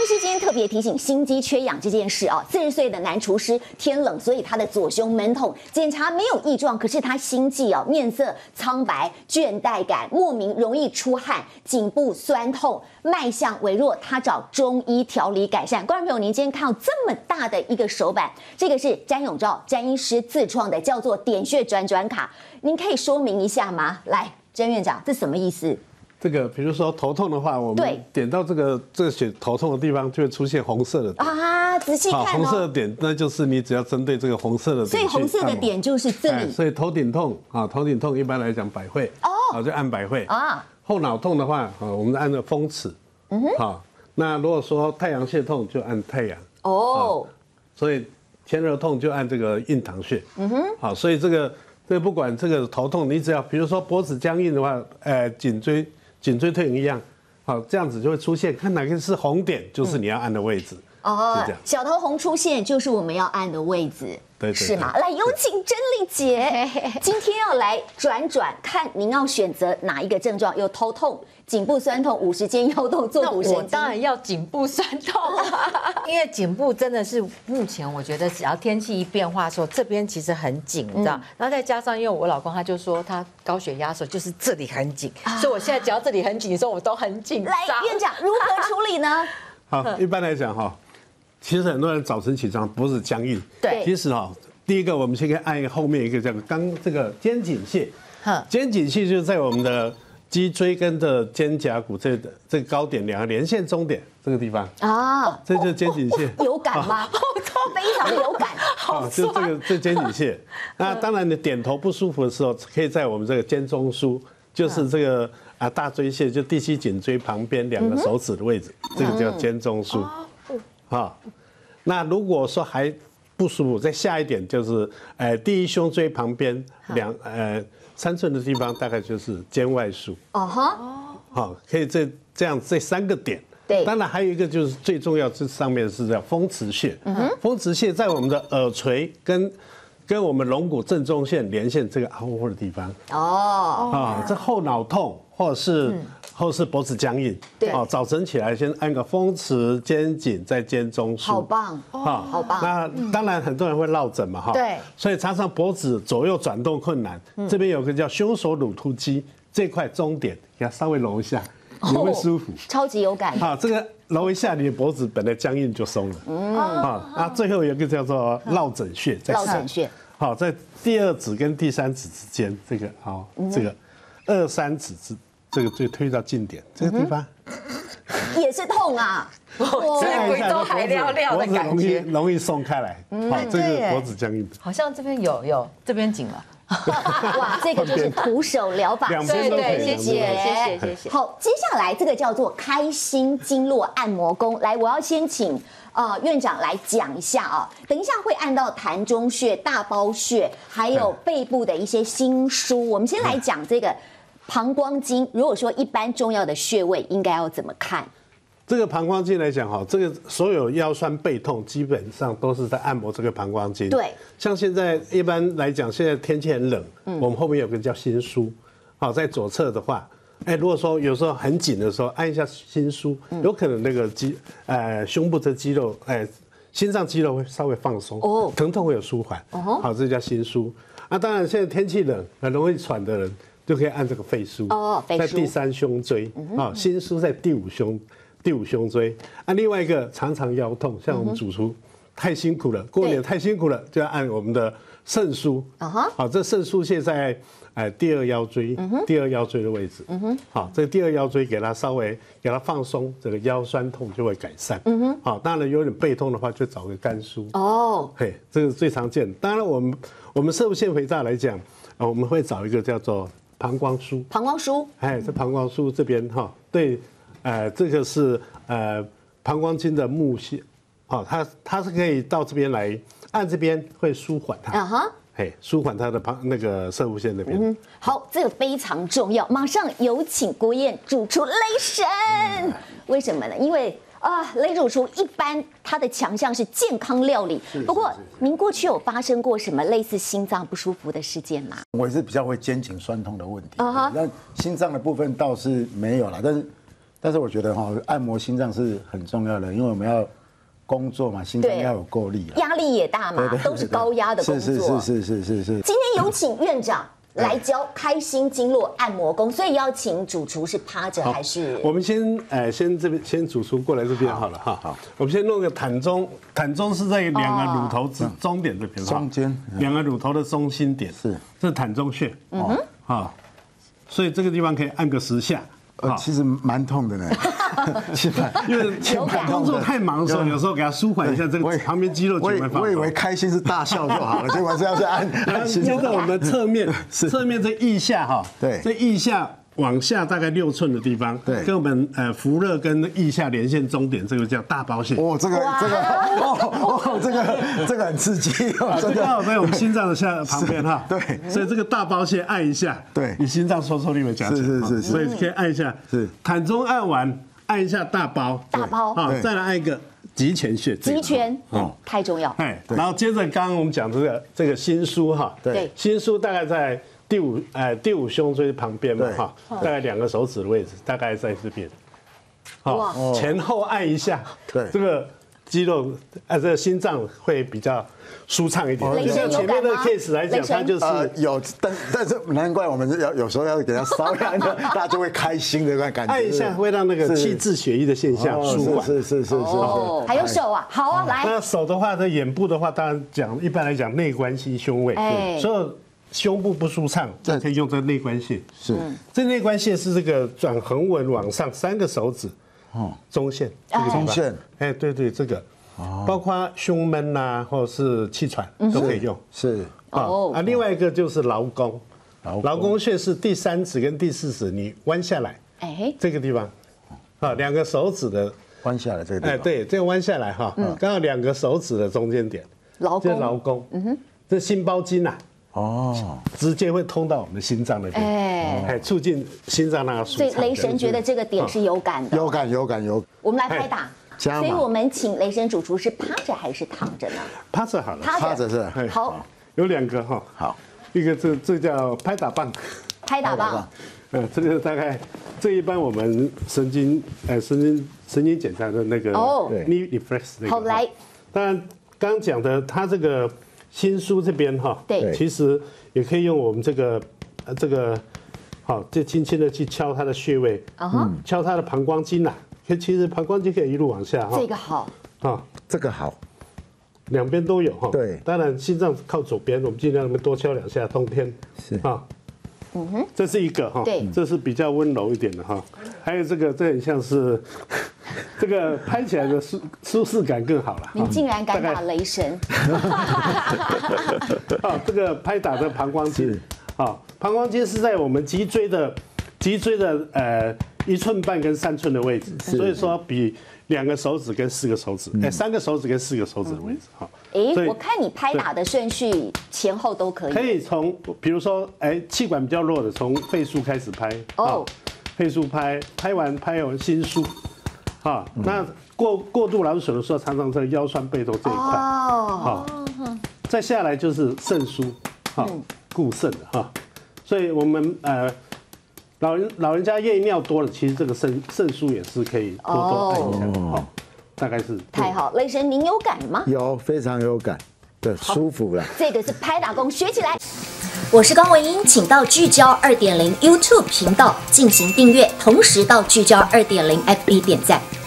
师今天特别提醒心肌缺氧这件事啊，40岁的男厨师天冷，所以他的左胸闷痛，检查没有异状，可是他心悸哦，面色苍白、倦怠感，莫名容易出汗，颈部酸痛，脉象微弱，他找中医调理改善。观众朋友，您今天看到这么大的一个手板，这个是詹永照詹医师自创的，叫做点穴转转卡，您可以说明一下吗？来，詹院长，这什么意思？ 这个比如说头痛的话，我们点到这个血头痛的地方，就会出现红色的点啊。仔细看哦， 红色的点，那就是你只要针对这个红色的点， 所以红色的点就是这里。 所以头顶痛啊，头顶痛一般来讲百会哦，就按百会啊。后脑痛的话啊，我们按照风池，好。那如果说太阳穴痛就按太阳哦，所以天热痛就按这个印堂穴，好，所以这个不管这个头痛，你只要比如说脖子僵硬的话，颈椎退行一样，好，这样子就会出现，看哪个是红点，就是你要按的位置。哦， 小头红出现就是我们要按的位置， 对， 是吗？来，有请甄丽姐，今天要来转转，看您要选择哪一个症状？有头痛、颈部酸痛、50肩腰痛、坐骨神经。 我当然要颈部酸痛因为颈部真的是目前我觉得只要天气一变化的时候，这边其实很紧，你知道？然后再加上因为我老公他就说他高血压的时候就是这里很紧，所以我现在只要这里很紧的时候，我都很紧张。 来，院长如何处理呢？ 好，一般来讲哈。其实很多人早晨起床脖子僵硬， 对， 其实哈，第一个我们先按一个后面一个叫这个肩颈穴，肩颈穴就是在我们的脊椎跟的肩胛骨这个高点两个连线中点这个地方啊，这就是肩颈穴， 有感吗？非常有感， 好，就这肩颈穴。那当然你点头不舒服的时候，可以在我们这个肩中枢，就是这个大椎穴，就第七颈椎旁边2个手指的位置，这个叫肩中枢。好，那如果说还不舒服，再下一点就是第一胸椎旁边3寸的地方，大概就是肩外束。哦哈，好，可以这样这3个点。对，当然还有一个就是最重要，这上面是叫风池穴。风池穴在我们的耳垂跟我们龙骨正中线连线这个凹窝的地方。哦，啊，这后脑痛或是脖子僵硬，哦，早晨起来先按个风池、肩颈，再肩中枢， 好棒，好棒。 那当然很多人会落枕嘛，哈， 对， 所以常常脖子左右转动困难，这边有个叫胸锁乳突肌这块中点，给它稍微揉一下，你会舒服， 超级有感。 好，这个揉一下，你的脖子本来僵硬就松了。最后有一个叫做落枕穴， 落枕穴， 好，在第2指跟第3指之间，这个好，这个2、3指这个最推到近点这个地方， 也是痛啊！ 这个鬼都海撩撩的感觉， 容易松开来。好，这个脖子僵硬的， 好像这边有这边紧了。 哇，这个就是徒手疗法， 对，谢谢。 好，接下来这个叫做开心经络按摩功。来，我要先请院长来讲一下啊。等一下会按到膻中穴、大包穴，还有背部的一些心腧。我们先来讲这个膀胱经。如果说一般重要的穴位，应该要怎么看？ 这个膀胱经来讲哈，这个所有腰酸背痛基本上都是在按摩这个膀胱经。 对， 像现在一般来讲，现在天气很冷，我们后面有个叫心腧，好，在左侧的话，如果说有时候很紧的时候，按一下心腧，有可能那个胸部的肌肉，心脏肌肉会稍微放松，疼痛会有舒缓，好，这叫心腧。当然现在天气冷，很容易喘的人就可以按这个肺腧，在第3胸椎，心腧在第5胸椎。另外一个常常腰痛，像我们主厨太辛苦了，过年太辛苦了，就要按我们的肾腧。好，这肾腧穴在第2腰椎，第2腰椎的位置。好，这第2腰椎给它稍微放松，这个腰酸痛就会改善。好，当然有点背痛的话，就找个肝腧。哦，嘿，这个最常见。当然我们射物腺肥大来讲，我们会找一个叫做膀胱腧。 膀胱腧， 这膀胱腧这边哈，对。这个是膀胱经的木穴，好，它是可以到这边来按这边会舒缓它，舒缓它的那个射物腺那边。 好，这个非常重要，马上有请国宴主厨雷神。为什么呢？因为雷主厨一般他的强项是健康料理，不过您过去有发生过什么类似心脏不舒服的事件吗？ 我也是比较会肩颈酸痛的问题，那心脏的部分倒是没有了，但是但是我觉得按摩心脏是很重要的，因为我们要工作嘛，心脏要有够力， 压力也大嘛，都是高压的工作。 是。 今天有请院长来教开心经络按摩功，所以要请主厨是趴着还是？ 我们先这边先主厨过来这边好了哈。好，我们先弄个坦中，坦中是在两个乳头中点这边， 中间两个乳头的中心点是，这是坦中穴。好，所以这个地方可以按个10下。 其实蛮痛的呢， 因为工作太忙的时候，有时候给他舒缓一下这个旁边肌肉就会放松。 我以为开心是大笑就好了，结果是要去按。 现在我们侧面这腋下哈， 对， 这腋下往下大概6寸的地方， 对， 跟我们福热跟腋下连线中点，这个叫大包穴。 这个很刺激哦， 这个刚好在我们心脏的旁边哈。 对， 所以这个大包穴按一下，对，你心脏收缩力会加强。 是， 所以可以按一下。是，坦中按完，按一下大包，好，再来按一个极泉穴。 极泉太重要。 然后接着刚刚我们讲这个心枢哈，对，心枢大概在第五胸椎旁边嘛哈，大概2个手指的位置，大概在这边。好，前后按一下，对，这个肌肉这个心脏会比较舒畅一点。像前面的 case 来讲，它就是有，但是难怪我们有时候要给它搔一下，大家就会开心的感觉。 按一下会让那个气滞血液的现象舒缓。 是。 还有手啊，好啊，来。 那手的话，这眼部的话，当然一般来讲内关系胸位，所以胸部不舒畅，就可以用这内关穴。是，这内关穴是这个转横纹往上3个手指，中线， 中线， 对，这个，包括胸闷呐，或者是气喘都可以用。是另外一个就是劳宫，劳宫穴是第3指跟第4指，你弯下来，这个地方，2个手指的弯下来这个地方， 对，这个弯下来哈，刚好2个手指的中间点，这劳宫，这心包经呐。直接会通到我们的心脏那边，促进心脏那个舒畅。 所以雷神觉得这个点是有感的， 有感。 我们来拍打，所以我们请雷神主厨是趴着还是躺着呢？ 趴着好了， 趴着是好， 有2个哈，好，一个这叫拍打棒，这个大概这一般我们神经检查的那个knee reflex 那个。好来，当然刚讲的它这个。心枢这边哈，对，其实也可以用我们这个，好，就轻轻的去敲它的穴位，敲它的膀胱经呐。其实膀胱经可以一路往下哈。这个好， 这个好， 两边都有哈。 对， 当然心脏靠左边，我们尽量多敲2下，冬天是啊。这是一个哈，对，这是比较温柔一点的哈。还有这很像是。这个拍起来的舒适感更好了。 你竟然敢打雷神！ 这个拍打的膀胱经，膀胱经是在我们脊椎的1寸半跟3寸的位置，所以说比2个手指跟4个手指，3个手指跟4个手指的位置。 我看你拍打的顺序前后都可以。 可以从比如说气管比较弱的，从肺腧开始拍，肺腧拍完心腧。那过度劳损的时候，常常在腰酸背痛这一块。再下来就是肾腧，固肾的所以我们老人家夜尿多了，其实这个肾腧也是可以多按一下。大概是太好，雷神您有感吗？ 有，非常有感，对，舒服了。 这个是拍打功，学起来。我是高文英，请到聚焦2.0 YouTube 频道进行订阅，同时到聚焦2.0 FB 点赞。